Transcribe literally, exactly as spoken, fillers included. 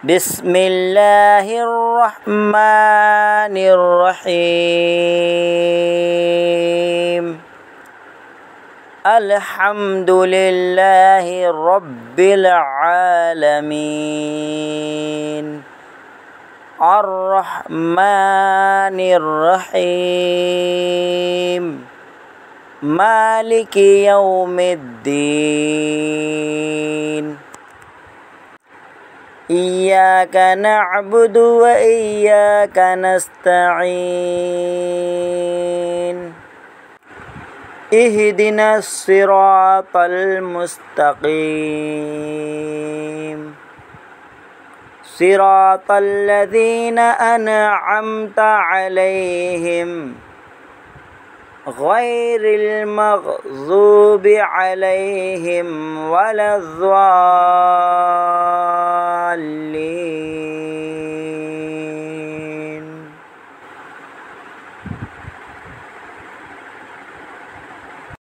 بسم اللہ الرحمن الرحیم الحمد للہ رب العالمین الرحمن الرحیم مالک یوم الدین ایاک نعبد و ایاک نستعین اہدنا الصراط المستقیم صراط الذین انعمت علیہم غیر المغضوب علیہم ولا الضالین